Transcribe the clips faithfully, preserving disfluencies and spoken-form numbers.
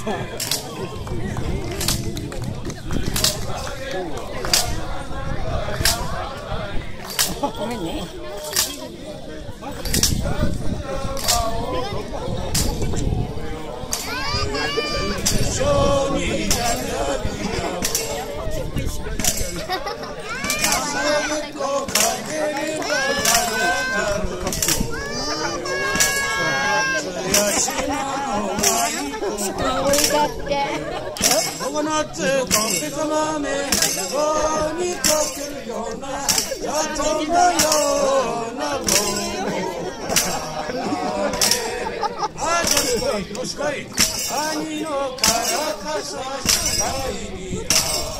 ごめんね。 ココナッツ、コンペト豆、棒に溶けるような、砂糖のようなもの。あ、よしこい、よしこい。兄のからかさしないにあ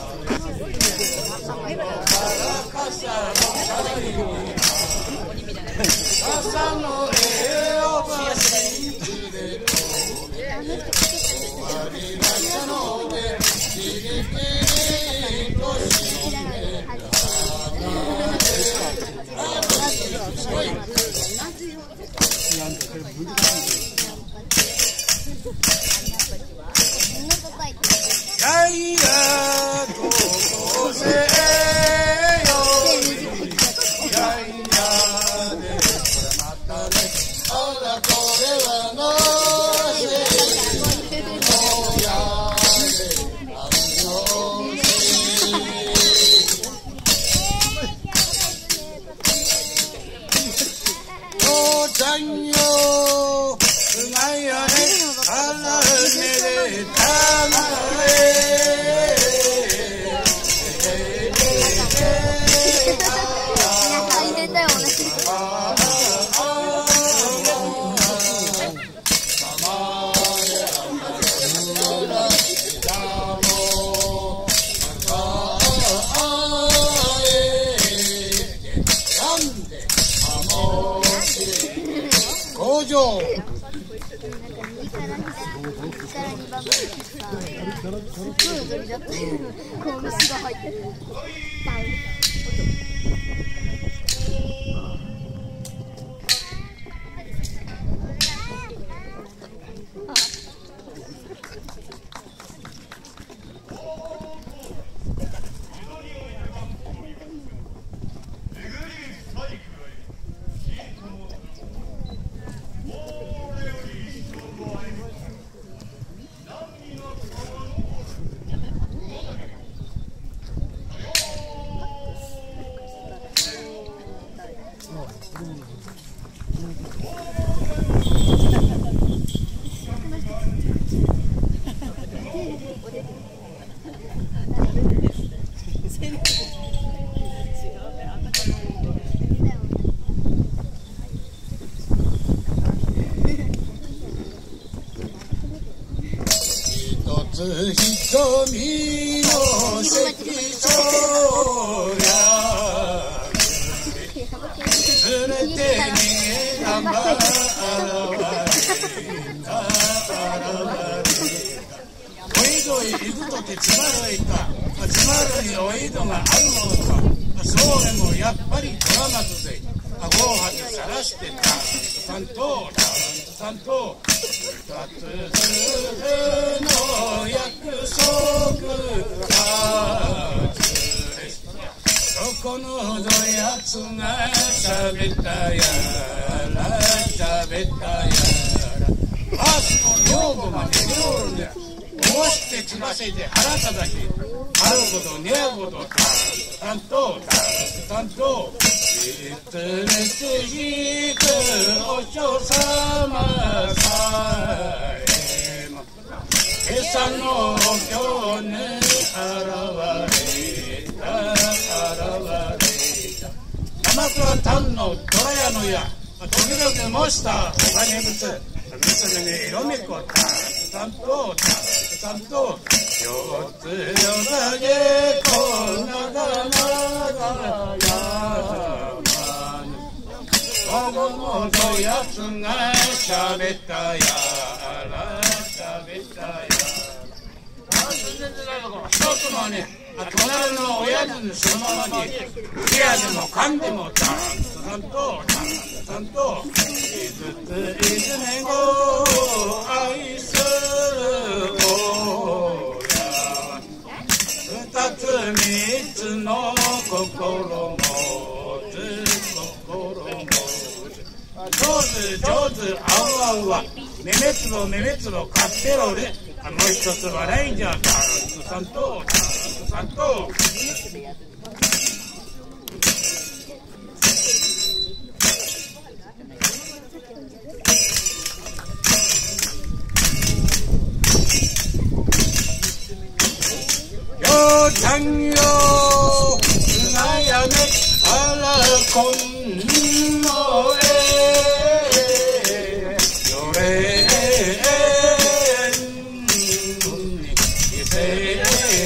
る。からかさないにある。朝の絵をば信じれる。終わりましたので、じりじりとしめた。やいや高校生よやいやでこれまたねあらこれはのせのやであの父ちゃんようまいよねあらめでた工場瞳の関所や連れて逃げたば現れた現れたおいどい行くとてつまるいかつまるにおいどがあるものかそれもやっぱり取らまずぜ顎をはてさらしてたんとたんとたつの約束はつれそこのどやつがしゃべったやらしゃべったやらアースの女房が寝ておるんだこうしてつばせて腹たたきあることねえことたんとたんといつれつひくお嬢様さえも今朝の今日に現れた現れた鎌倉丹の虎屋の屋時々模したお金物娘に色めこたたんとたたんと四つよだげこなだなだやまぬ孫のどやつがしゃべったやらしゃべったやら全然ないのか一つのね隣の親父にそのままに部屋でもかんでもたんとたんとたんといつついずめご愛するんはめめつろめめつろカステロで、もう一つはレンジャーターツさんとターツさんとよちゃんよなやめあらこんのえよれんにせ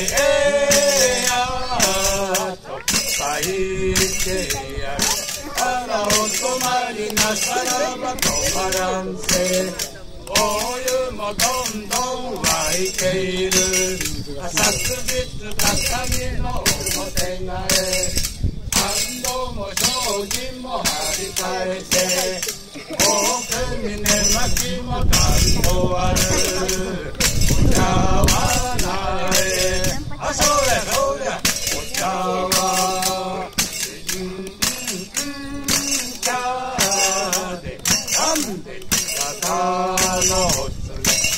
やと書いてやるあらお泊まりなさらば止まらんせお湯もどんどん沸いている朝すびつ高木の表がえ安藤も精進も張り替えて奥に寝巻きも担当あるお茶はないあそうやそうやお茶はうんうんうん茶でなんでたのつ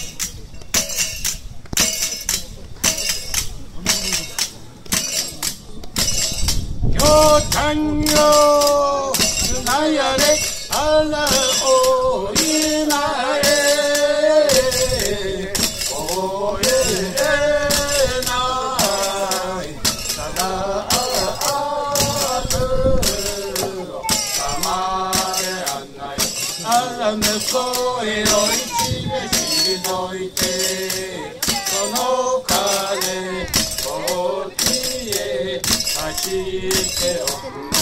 よちゃんよなやれあらおいなえおえないただあるたまれあんないあら向こうへおいちで退いてその金こっちへ走っておく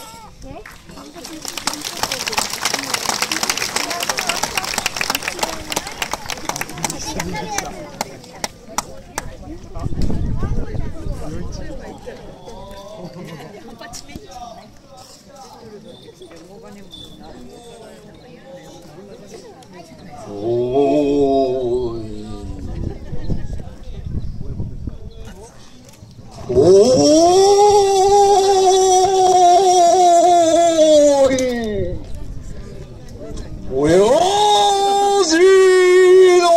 おーいおーいおやじの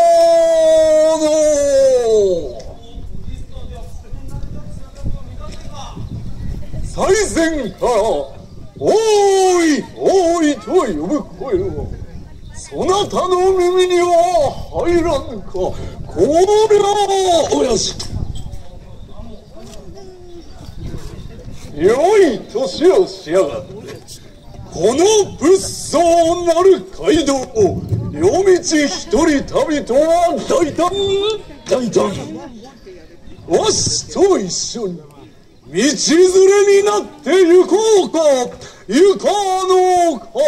最前からおーいおーいと呼ぶ声はそなたの耳には入らんか。これはおやじ良い年をしやがってこの物騒なる街道を夜道一人旅とは大胆大胆わしと一緒に道連れになって行こうか行かのか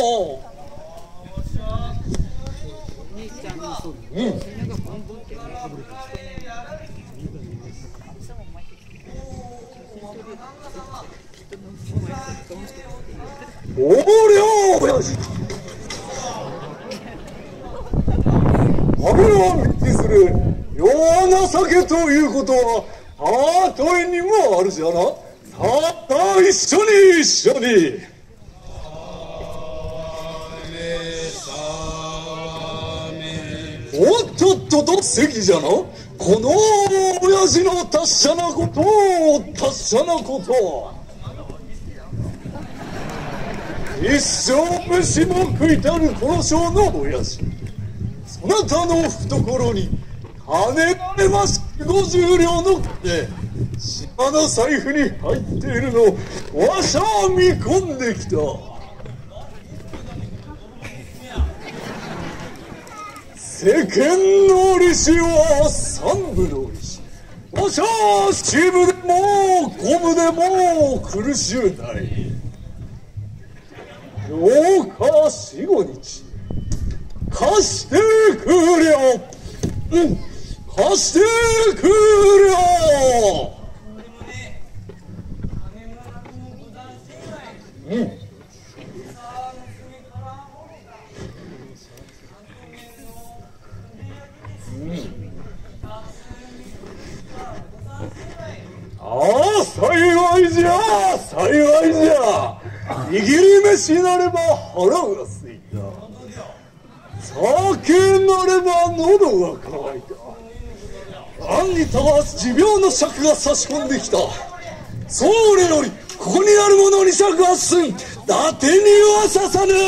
うん。おりゃおやじあれは道連れ弱情けということはあとえにもあるじゃなたった一緒に一緒におっとっとと席じゃなこの親父の達者なこと達者なこと一生飯も食いたるこの小の親父そなたの懐に金があればごじゅう両の金島の財布に入っているのわしゃ見込んできた世間の利子は三部の利子わしゃ四部でも五部でも苦しゅうないどうか四五日貸してくれようん貸してくれようんああ幸いじゃ幸いじゃ握り飯なれば腹がすいた酒なれば喉が渇いた。暗にたわす持病の尺が差し込んできた。それよりここにあるものに尺は進ん、伊達には刺さぬ。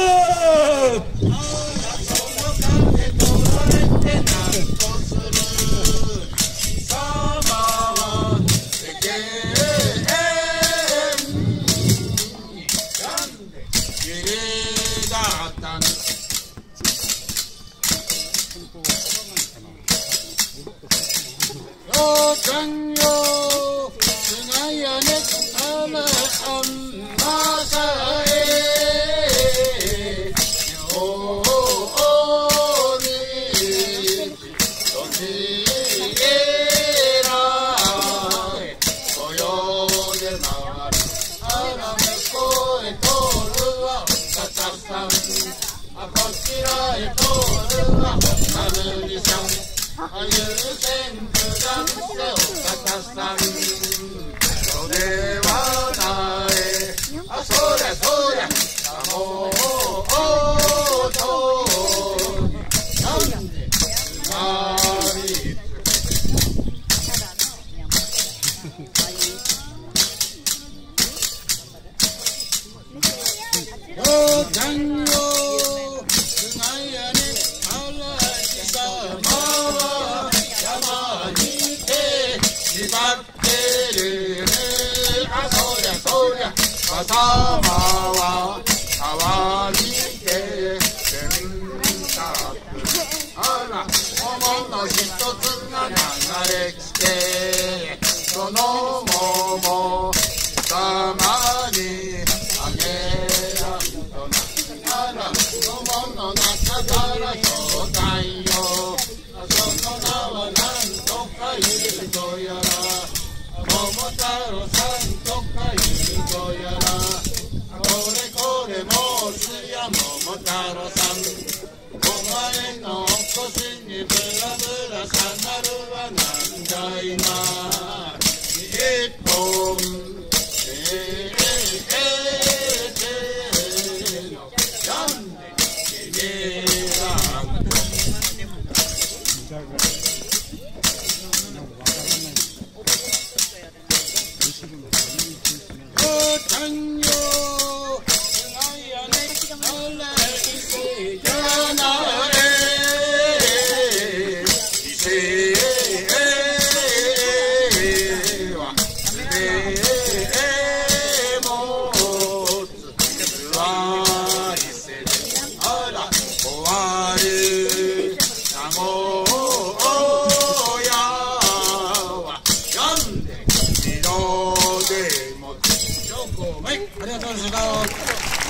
ありがとうございます。